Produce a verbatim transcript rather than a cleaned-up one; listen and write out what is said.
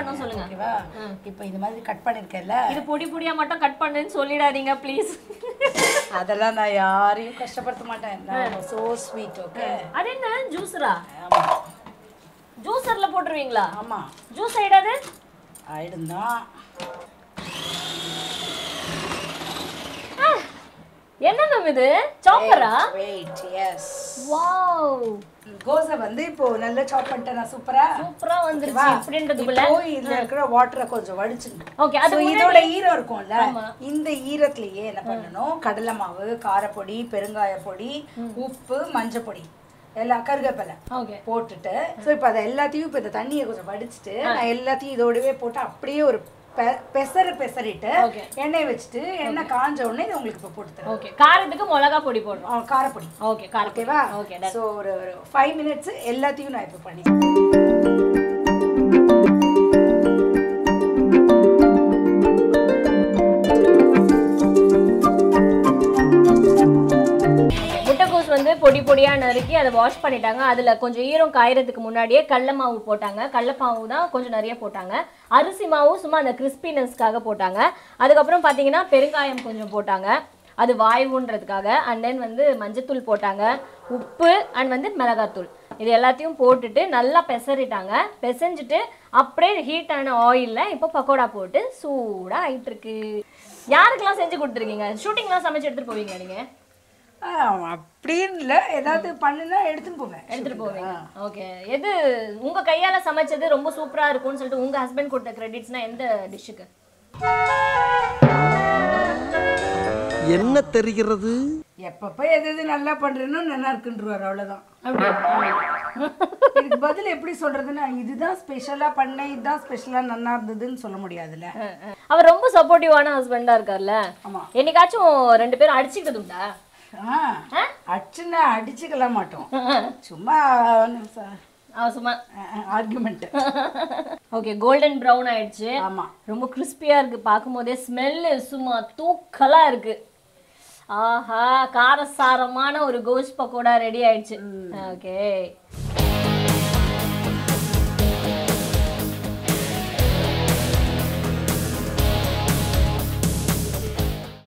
பண்ணனும் சொல்லுங்க ஓகேவா இப்போ இந்த மாதிரி கட் பண்ணிருக்கேன்ல இது பொடி பொடியா மட்டும் கட் பண்ணுன்னு சொல்லிடாதீங்க ப்ளீஸ் அதெல்லாம் நான் யாரையும் கஷ்டப்படுத்த மாட்டேன் நான் சோ ஸ்வீட் ஓகே அது என்ன ஜூஸரா ஆமா ஜூஸர்ல போட்டுருவீங்களா ஆமா ஜூஸ் ஐடாது ஆயிடுந்தா என்ன மேம் இது சாப்பரா வெயிட் எஸ் வாவ் கோஸை வந்து இப்போ நல்லா சாப் பண்ணிட்டேன் நான் சூப்பரா சூப்பரா வந்துருச்சு அப்படின்றதுக்குள்ள இப்போ இதுல இருக்கிற வாட்டரை கொஞ்சம் வடிச்சுங்க ஓகே அது இதோட ஈரம் இருக்கும்ல இந்த ஈரத்திலேயே என்ன பண்ணணும் கடலை மாவு காரப்பொடி பெருங்காய பொடி உப்பு மஞ்சள் பொடி எல்லா கருவேப்பிலை போட்டுட்டு ஸோ இப்போ அதை எல்லாத்தையும் இப்போ இந்த தண்ணியை கொஞ்சம் வடிச்சிட்டு நான் எல்லாத்தையும் இதோடவே போட்டு அப்படியே ஒரு பெசர பெசரிட்டு எண்ணெய் வச்சுட்டு எண்ணெய் காஞ்ச உடனே இது உங்களுக்கு இப்போ போட்டு தரேன் ஓகே காரத்துக்கு மிளகா பொடி போடுறோம் காரப்பொடி ஓகே கார ஓகேவா ஓகே ஸோ ஒரு ஒரு ஃபைவ் மினிட்ஸ் எல்லாத்தையும் நான் இப்போ பண்ணி முட்டைகோஸ் வந்து பொடி பொடியா நறுக்கி அதை வாஷ் பண்ணிட்டாங்க அதுல கொஞ்சம் ஈரம் காயறதுக்கு முன்னாடியே கடலை மாவு போட்டாங்க கடலை மாவு தான் கொஞ்சம் நிறைய போட்டாங்க அரிசி மாவு சும்மா அந்த கிறிஸ்பினஸ்க்காக போட்டாங்க அதுக்கப்புறம் பாத்தீங்கன்னா பெருங்காயம் கொஞ்சம் போட்டாங்க அது வாய்வுன்றதுக்காக அண்ட் தென் வந்து மஞ்சத்தூள் போட்டாங்க உப்பு அண்ட் வந்து மிளகாத்தூள் இது எல்லாத்தையும் போட்டுட்டு நல்லா பெசரிட்டாங்க பெசஞ்சிட்டு அப்படியே ஹீட்டான ஆயில்ல இப்போ பக்கோடா போட்டு சூடா ஆயிட்டு இருக்கு யாருக்கெல்லாம் செஞ்சு கொடுத்துருக்கீங்க ஷூட்டிங்லாம் சமைச்சு எடுத்துட்டு போவீங்க நீங்க அப்படின்னு இல்லை ஏதாவது பண்ணுனா எடுத்துட்டு போவேன் எடுத்துட்டு போவீங்க ஓகே எது உங்க கையால சமைச்சது ரொம்ப சூப்பரா இருக்கும்னு சொல்லிட்டு உங்க ஹஸ்பண்ட் கொடுத்த கிரெடிட்ஸ்னா எந்த டிஷ்ஷுக்கு என்ன தெரிகிறது எப்பப்ப எது எது நல்லா பண்றேனோ நல்லா இருக்குன்றாரு அவ்வளவுதான் இதுக்கு பதில் எப்படி சொல்றதுன்னா இதுதான் ஸ்பெஷலா பண்ணேன் இதுதான் ஸ்பெஷலா நல்லா இருந்ததுன்னு சொல்ல முடியாதுல்ல அவர் ரொம்ப சப்போர்ட்டிவான ஹஸ்பண்டா இருக்கார்ல ஆமா என்னைக்காச்சும் ரெண்டு பேரும் அடிச்சுக்கிட்டது உண்டா அடிச்சுன்னா அடிச்சுக்கல மாட்டோம் சும்மா சும்மா ஆர்குமெண்ட் ஓகே கோல்டன் ப்ரௌன் ஆயிடுச்சு ஆமா ரொம்ப கிறிஸ்பியா இருக்கு பார்க்கும்போதே ஸ்மெல்லு சும்மா தூக்கலா இருக்கு ஆஹா காரசாரமான ஒரு கோஷ் பக்கோடா ரெடி ஆயிடுச்சு ஓகே